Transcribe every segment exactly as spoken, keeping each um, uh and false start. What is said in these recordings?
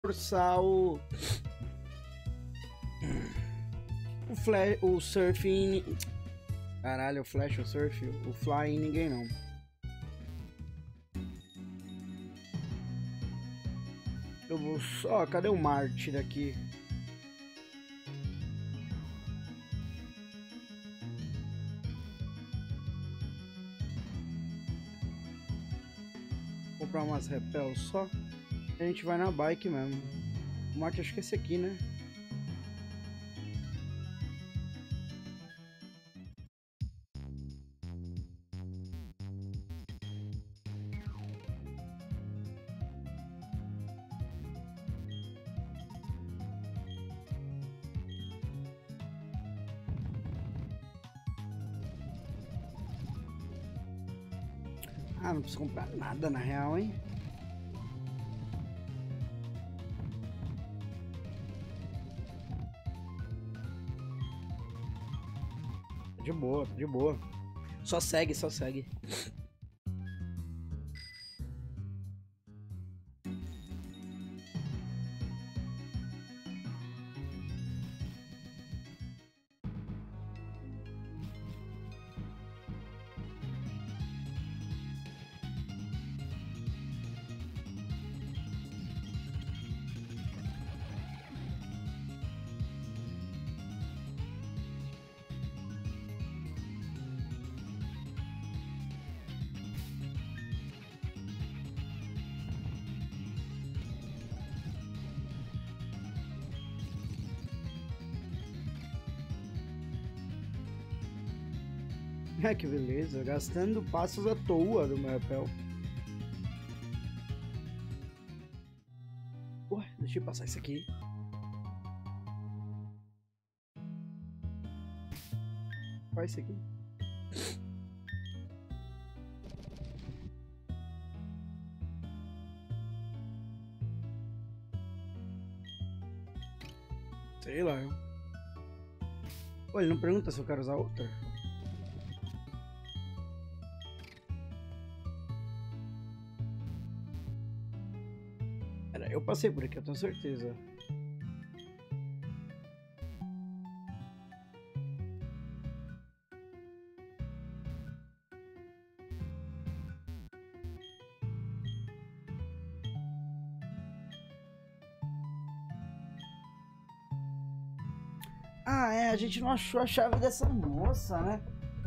forçar o o flash, o surf em... Caralho, o flash, o surf, o fly em ninguém não. Eu vou só... Cadê o Marte daqui? Vou comprar umas repel só. A gente vai na bike mesmo. O Marte acho que é esse aqui, né? Ah, não preciso comprar nada na real, hein? De boa, de boa. Só segue, só segue. Ah, que beleza, gastando passos à toa do meu repel. Ué, deixa eu passar isso aqui. Faz isso aqui. Sei lá. Ué, ele não pergunta se eu quero usar outra? Eu passei por aqui, eu tenho certeza. Ah, é, a gente não achou a chave dessa moça, né?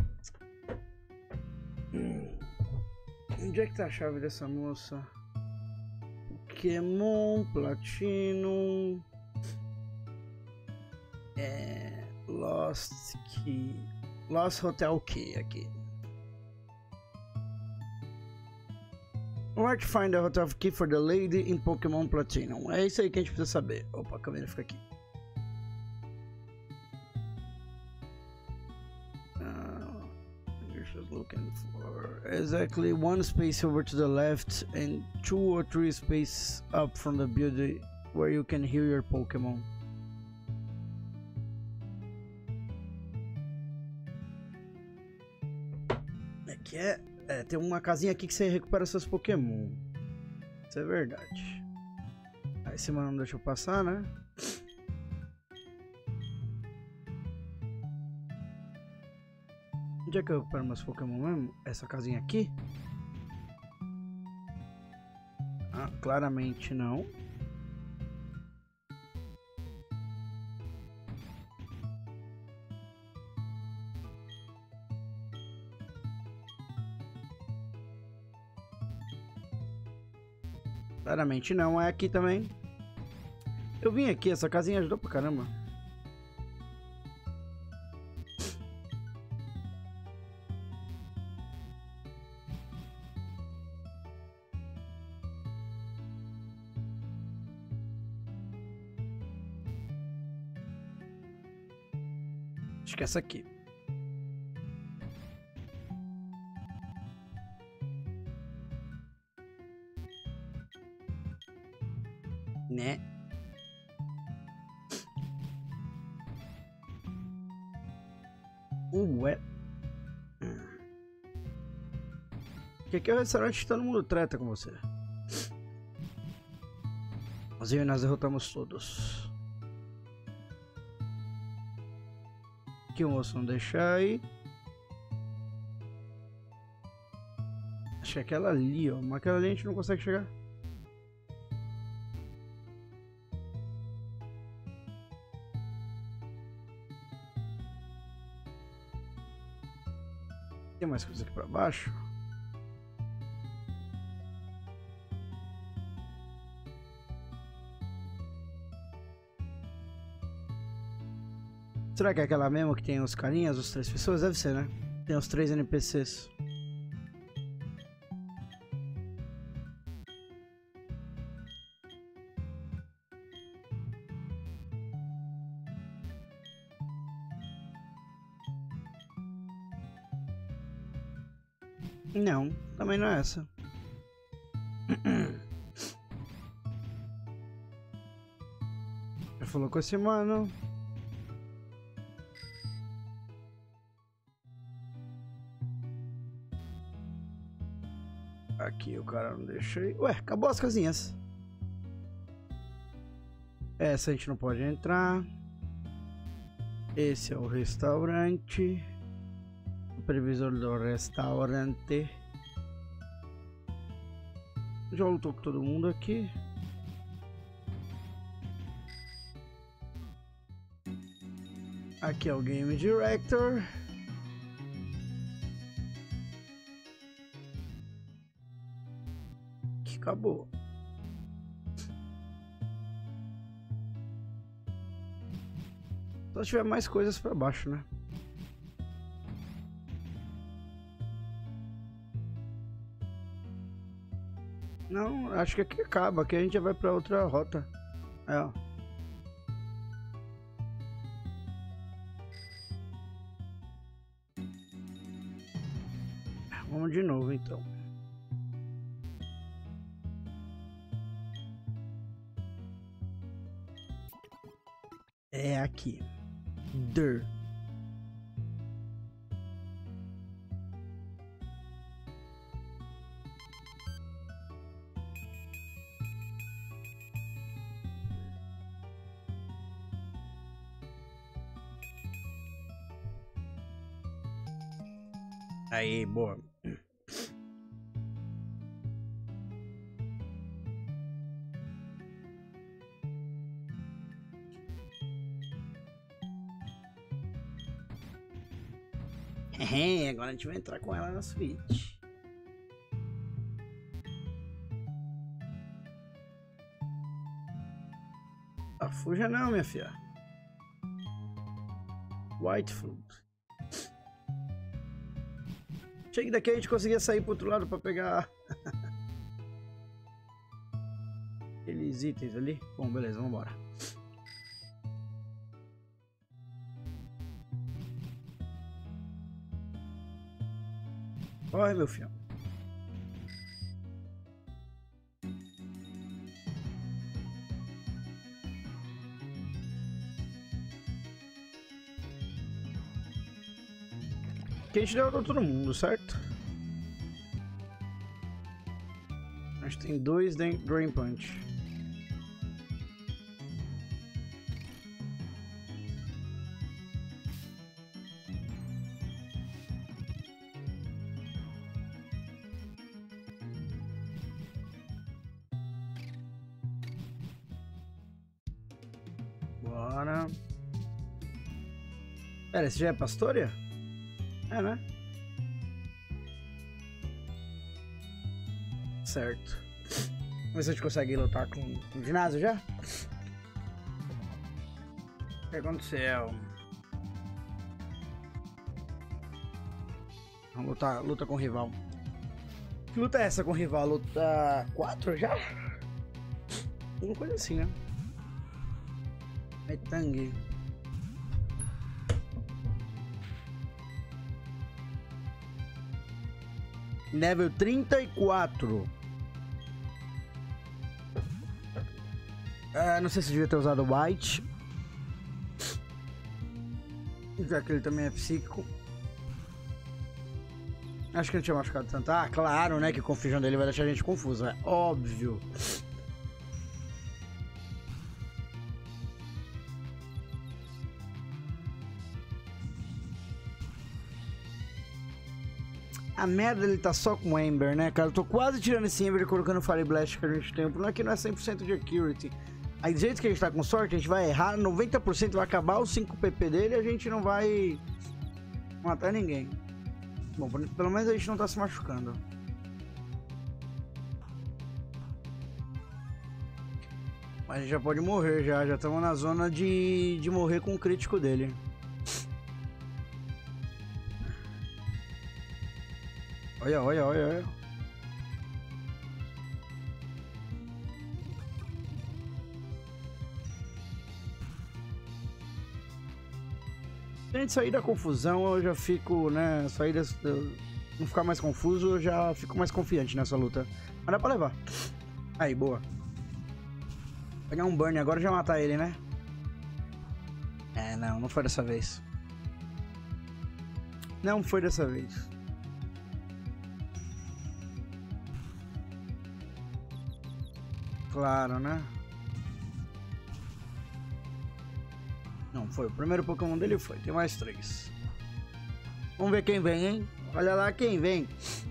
Onde é que tá a chave dessa moça? Pokémon, Platinum, é, Lost Key, Lost Hotel Key aqui. Where to find the Hotel Key for the lady in Pokémon Platinum? É isso aí que a gente precisa saber. Opa, a câmera fica aqui. Uh, just looking for exactly one space over to the left and two or three spaces up from the building where you can hear your Pokémon. Aqui é, é, tem uma casinha aqui que você recupera seus Pokémon. Isso é verdade. Aí esse mano não deixa eu passar, né? Onde é que eu recupero meus Pokémon mesmo? Essa casinha aqui? Ah, claramente não. Claramente não, é aqui também. Eu vim aqui, essa casinha ajudou pra caramba. Acho que é essa aqui. Né? Ué. Que aqui é o restaurante que todo mundo trata com você. Inclusive nós derrotamos todos. Aqui o moço não deixa aí. Acho que é aquela ali, ó. Mas aquela ali a gente não consegue chegar. Tem mais coisa aqui pra baixo? Será que é aquela mesmo que tem os carinhas, os três pessoas? Deve ser, né? Tem os três N P Cs. Não, também não é essa. Já falou com esse mano. Aqui o cara não deixei. Ué, acabou as casinhas. Essa a gente não pode entrar. Esse é o restaurante. O previsor do restaurante. Já lutou com todo mundo aqui. Aqui é o Game Director. Que acabou. Só se tiver mais coisas pra baixo, né? Não, acho que aqui acaba. Aqui a gente já vai pra outra rota. É, ó. Vamos de novo, então. É aqui. Der. Aí, boa. Agora a gente vai entrar com ela na Switch. Ah, fuja não, minha filha. White Fruit. Chegue daqui, a gente conseguia sair pro outro lado pra pegar aqueles itens ali. Bom, beleza, vamos embora. Corre, meu filho. Que a gente derrotou todo mundo, certo? A gente tem dois Drain Punch. Bora. Pera, esse já é Pastoria? É, né? Certo. Vamos ver se a gente consegue lutar com o ginásio já? O que aconteceu? Vamos lutar, luta com o rival. Que luta é essa com o rival? Luta quatro já? Uma coisa assim, né? É Tang. Level trinta e quatro. Ah, não sei se devia ter usado White. Já que ele também é psíquico. Acho que ele tinha machucado tanto. Ah, claro, né? Que o confusão dele vai deixar a gente confuso. É óbvio. A merda, ele tá só com Ember, né, cara? Eu tô quase tirando esse Ember e colocando Fire Blast que a gente tem. O problema é que não é cem por cento de accuracy. Aí, do jeito que a gente tá com sorte, a gente vai errar, noventa por cento vai acabar os cinco P P dele e a gente não vai matar ninguém. Bom, pelo menos a gente não tá se machucando. Mas a gente já pode morrer já, já estamos na zona de, de morrer com o crítico dele. Olha, olha, olha, olha. Se a gente sair da confusão, eu já fico, né? Sair das, não ficar mais confuso, eu já fico mais confiante nessa luta. Mas dá pra levar. Aí, boa. Pegar um burn agora e já matar ele, né? É, não, não foi dessa vez. Não foi dessa vez. Claro, né? Não foi. O primeiro Pokémon dele foi. Tem mais três. Vamos ver quem vem, hein? Olha lá quem vem.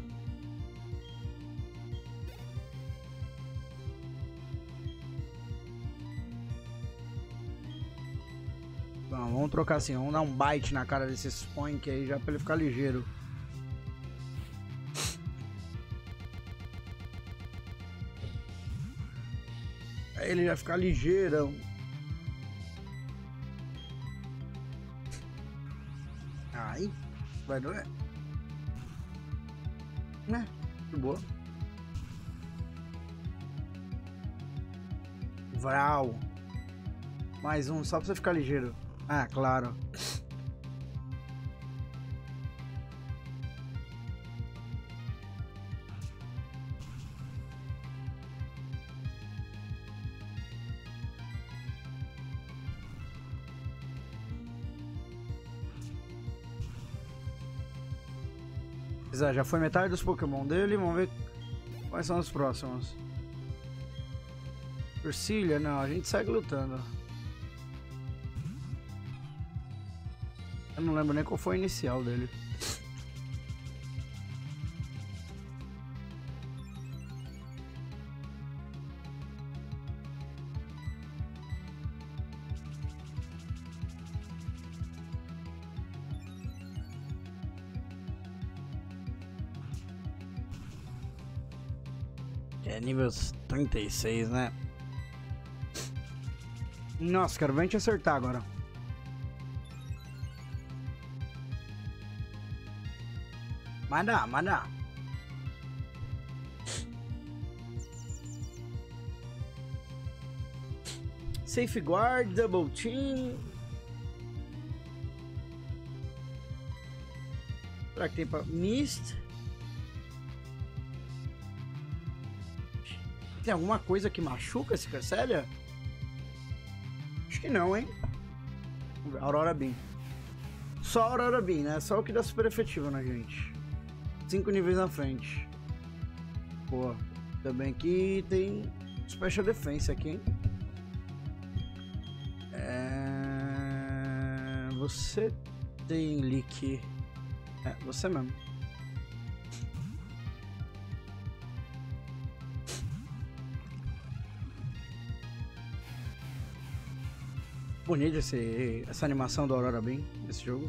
Bom, vamos trocar assim. Vamos dar um bite na cara desse Spoink aí já pra ele ficar ligeiro. Aí ele já ficar ligeirão. Aí, vai doer. Né? De boa. Vral. Mais um, só pra você ficar ligeiro. Ah, claro. Já foi metade dos Pokémon dele, vamos ver quais são os próximos. Ursilha, não, a gente segue lutando. Eu não lembro nem qual foi o inicial dele. É nível trinta e seis, né? Nossa, quero ver a gente acertar agora. Mas dá, mas dá. Safeguard, Double Team. Será que tem pra Mist? Tem alguma coisa que machuca esse Cresselia? Acho que não, hein? Aurora Beam. Só Aurora Beam, né? Só o que dá super efetivo na gente. Cinco níveis na frente. Boa. Também que tem Special Defense aqui, hein? É... Você tem Leak. É, você mesmo. Bonito esse, essa animação do Aurora Beam nesse jogo.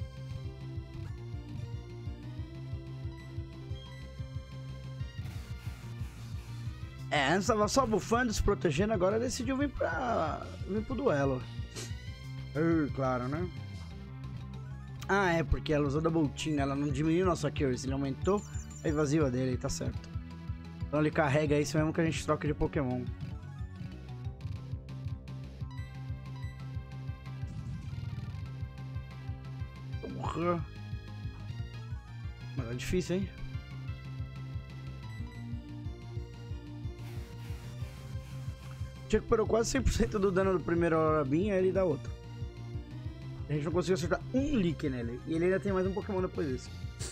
É, antes tava só bufando, se protegendo, agora decidiu vir pra vir pro duelo. Uh, claro, né? Ah, é, porque ela usou Double Team, ela não diminuiu nossa accuracy, ele aumentou a evasiva dele, tá certo. Então ele carrega isso mesmo que a gente troca de Pokémon. Porra. Mas é difícil, hein? Tinha que recuperou quase cem por cento do dano do primeiro Aurora Beam, aí ele dá outro. A gente não conseguiu acertar um Leak nele. E ele ainda tem mais um Pokémon depois disso.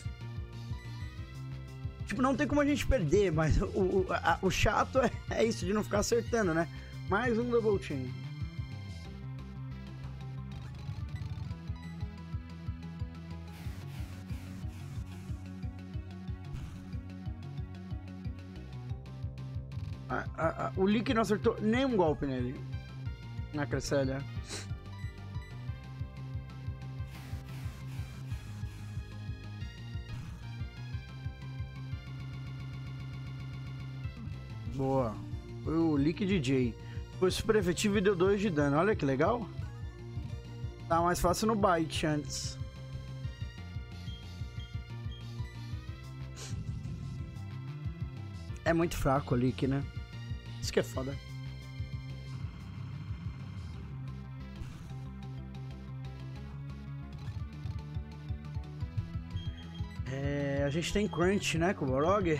Tipo, não tem como a gente perder, mas o, o, a, o chato é, é isso de não ficar acertando, né? Mais um Double Team. A, a, a, o Lick não acertou nenhum golpe nele. Na Cresselia. Boa. Foi o Lick D J. Foi super efetivo e deu dois de dano. Olha que legal. Tá mais fácil no bite antes. É muito fraco o Lick, né? Isso que é foda. É, a gente tem Crunch, né, com o Borog.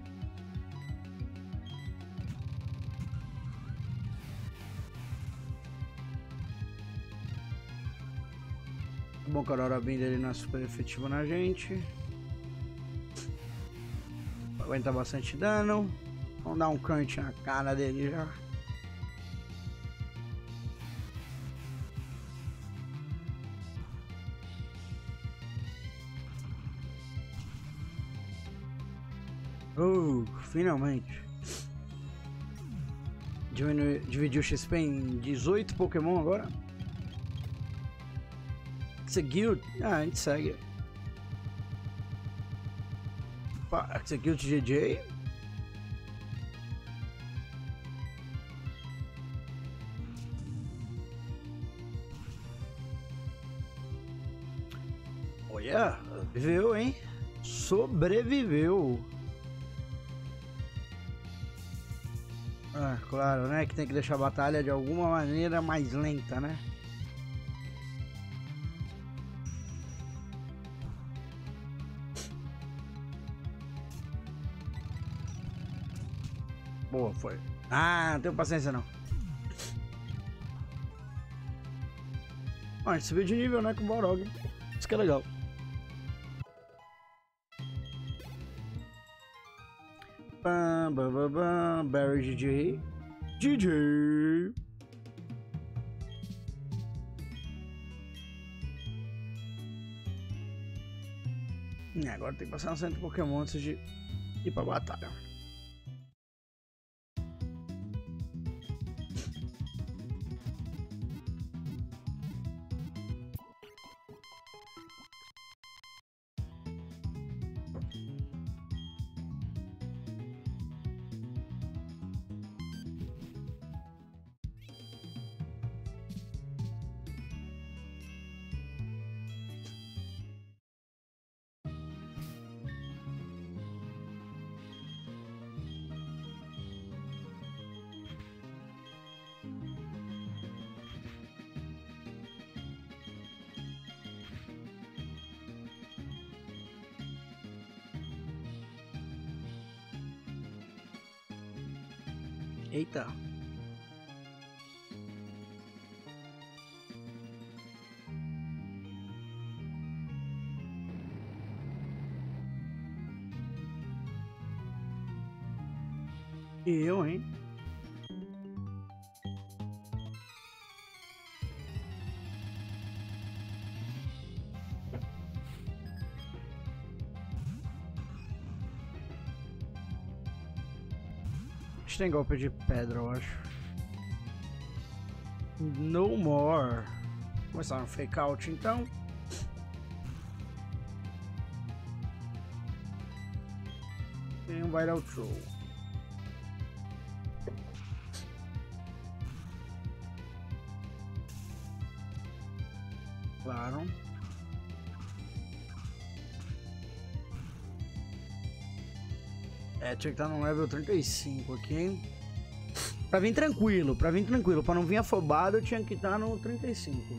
Bom que a Aurora Beam dele não é super efetivo na gente. Aguenta bastante dano. Vamos dar um crunch na cara dele já. Uh, finalmente. Diminui, dividiu o X P em dezoito Pokémon agora. Execute. Ah, a gente segue. Execute G J. Olha, viveu, hein? Sobreviveu. Ah, claro, né? Que tem que deixar a batalha de alguma maneira mais lenta, né? Boa, foi. Ah, não tenho paciência não. Ah, a gente subiu de nível, né, com o Balrog. Isso que é legal. Bam, bam, bam, bam. Barry G J. G J. E agora tem que passar no centro de Pokémon antes de ir pra batalha. Eita. E eu, hein? A gente tem golpe de pedra, eu acho. No more. Começar um fake out então. Tem um viral throw. Claro. É, tinha que estar no level trinta e cinco aqui, hein? Pra vir tranquilo, pra vir tranquilo. Pra não vir afobado, eu tinha que estar no trinta e cinco.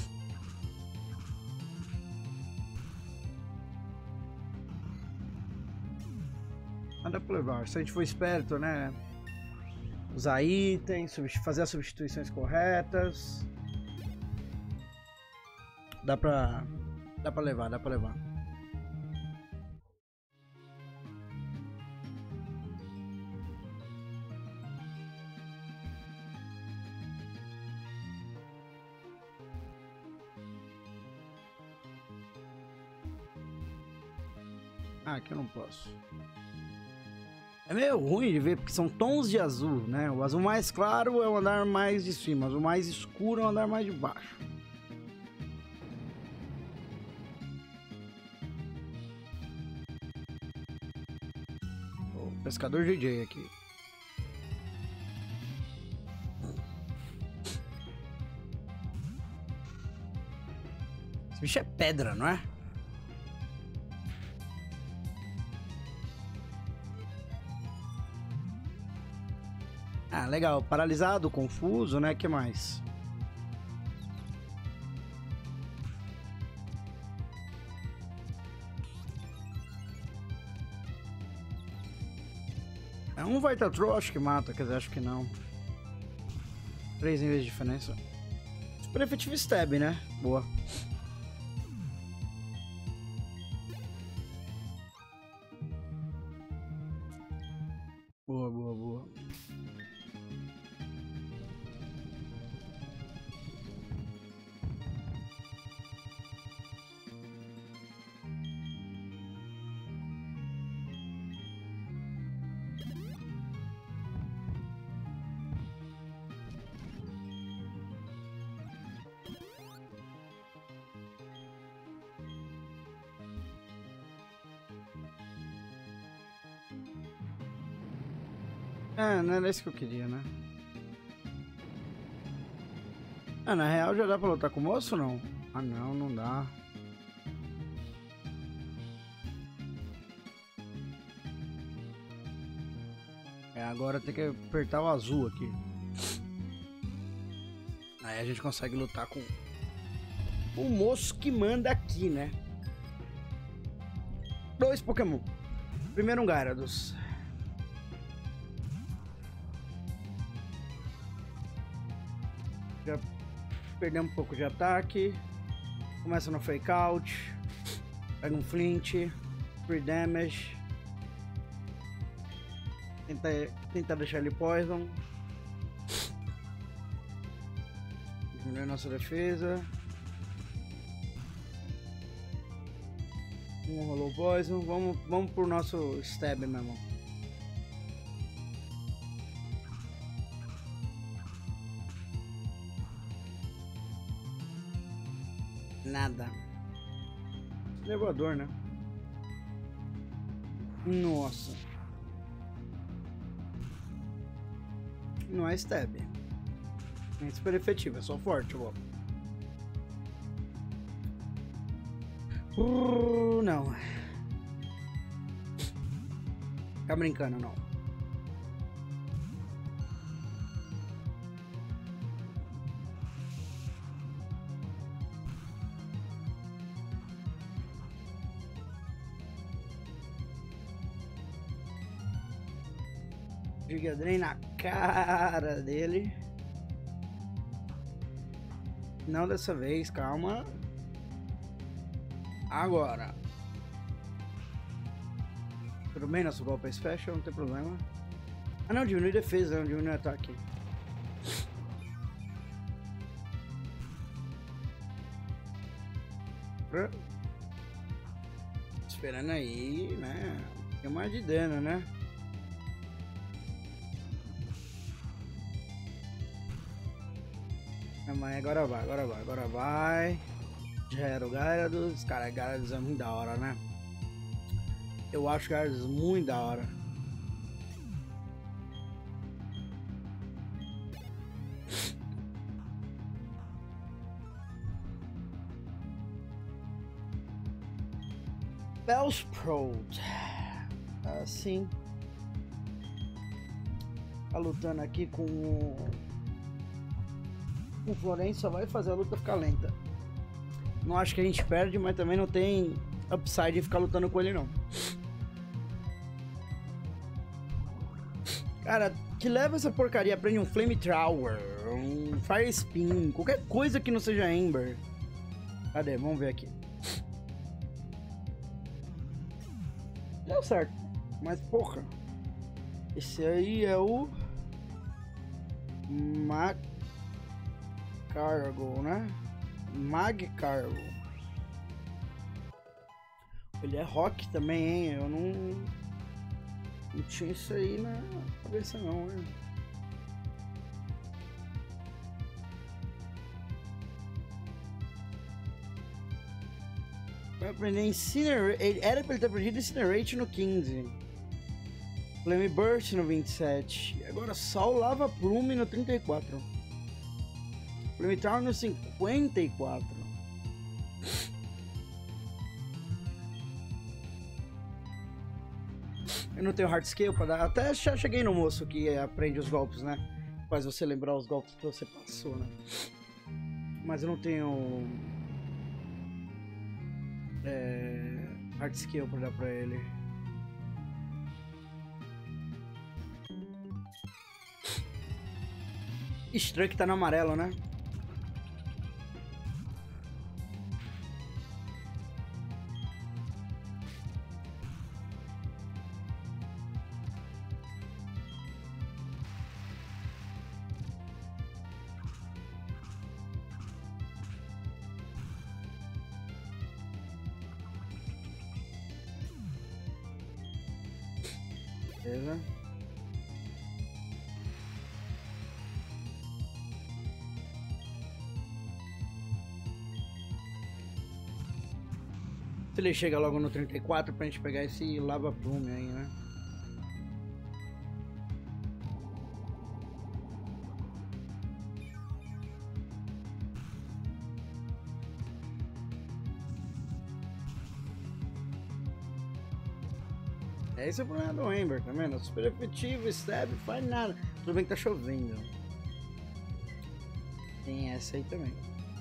Nada pra levar. Se a gente for esperto, né? Usar itens, fazer as substituições corretas. Dá pra... Dá pra levar, dá pra levar. Ah, aqui eu não posso. É meio ruim de ver, porque são tons de azul, né? O azul mais claro é o andar mais de cima, o azul mais escuro é o andar mais de baixo. O pescador J J aqui. Esse bicho é pedra, não é? Ah, legal. Paralisado, confuso, né? Que mais? É um Vitatro, acho que mata, quer dizer, acho que não. Três níveis de diferença. Super efetivo stab, né? Boa. Boa, boa, boa. É, não era isso que eu queria, né? Ah, na real já dá pra lutar com o moço ou não? Ah, não, não dá. É, agora tem que apertar o azul aqui. Aí a gente consegue lutar com o moço que manda aqui, né? Dois Pokémon. Primeiro um Gyarados. Já perdemos um pouco de ataque. Começa no Fake Out. Pega um Flint. Free Damage. Tenta, tenta deixar ele Poison. Diminuir nossa defesa. Um rolou Poison. Vamos, vamos pro nosso Stab mesmo. Nada. Elevador, né? Nossa. Não é stab. É super efetivo, é só forte, ó. Uh, não. Tá brincando, não. Giga Drain na cara dele. Não dessa vez, calma. Agora. Tudo bem, nosso golpe é special, não tem problema. Ah não, diminui defesa, não diminui ataque. Esperando aí, né? Tem mais de dano, né? Mas agora vai, agora vai, agora vai. Já era o Gyarados. Cara, Gyarados é muito da hora, né? Eu acho Gyarados muito da hora. Bellsprout. Assim. Tá lutando aqui com o Florencio, só vai fazer a luta ficar lenta. Não acho que a gente perde, mas também não tem upside de ficar lutando com ele, não. Cara, que leva essa porcaria, aprende um Flamethrower, um Fire Spin, qualquer coisa que não seja Ember. Cadê? Vamos ver aqui. Deu certo, mas porra. Esse aí é o Mag Cargo, né? Mag Cargo. Ele é rock também, hein? Eu não Não tinha isso aí na cabeça não, né? Vai aprender Incinerate. Era pra ele ter aprendido Incinerate no quinze. Flame Burst no vinte e sete. Agora só o Lava Plume no trinta e quatro. Flame Tower no cinquenta e quatro. Eu não tenho hard skill pra dar. Até já cheguei no moço que aprende os golpes, né? Faz você lembrar os golpes que você passou, né? Mas eu não tenho é, hard skill pra dar pra ele. Estranho que tá no amarelo, né? Beleza. Se ele chega logo no trinta e quatro pra gente pegar esse Lava Plume aí, né? Esse é o problema do Ember, tá vendo? Super efetivo, stab, faz nada. Tudo bem que tá chovendo. Tem essa aí também.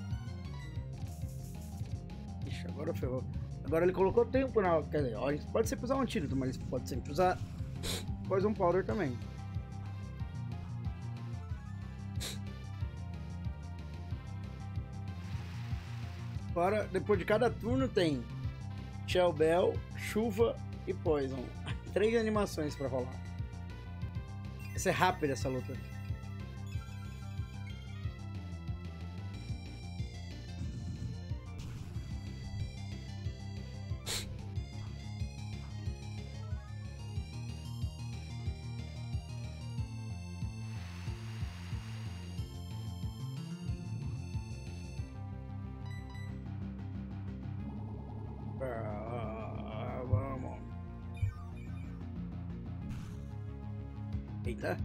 Ixi, agora ferrou. Agora ele colocou tempo na... Quer dizer, ó, pode sempre usar um antídoto, mas pode sempre usar Poison Powder também. Agora, depois de cada turno tem Shell Bell, Chuva e Poison. Três animações pra rolar. Vai ser rápida essa luta. Ah, vamos. Eita.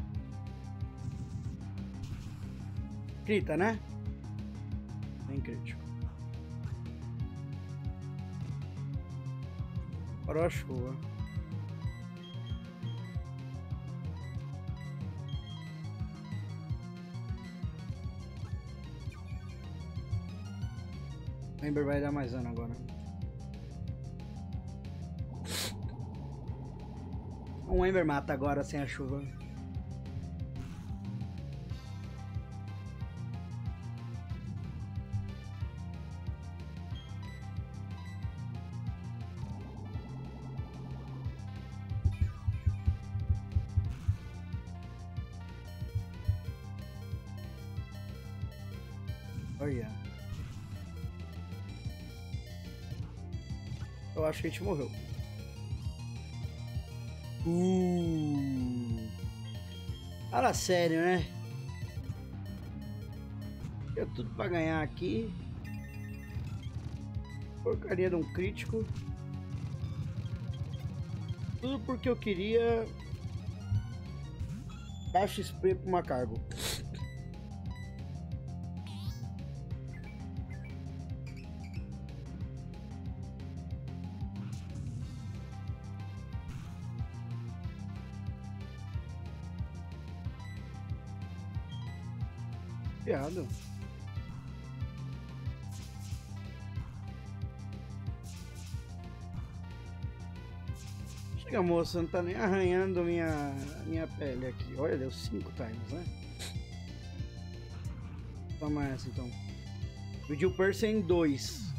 Crita, né? Bem crítico. Parou a chuva. O Ember vai dar mais dano agora. Um Ember mata agora sem a chuva. Olha. Eu acho que a gente morreu. Uh. Fala sério, né? Eu tudo pra ganhar aqui. Porcaria de um crítico. Tudo porque eu queria dar X P pra uma cargo. Piada. Chega, moça, não tá nem arranhando minha minha pele aqui. Olha, deu cinco times, né? Toma essa então. Pediu Percy em dois.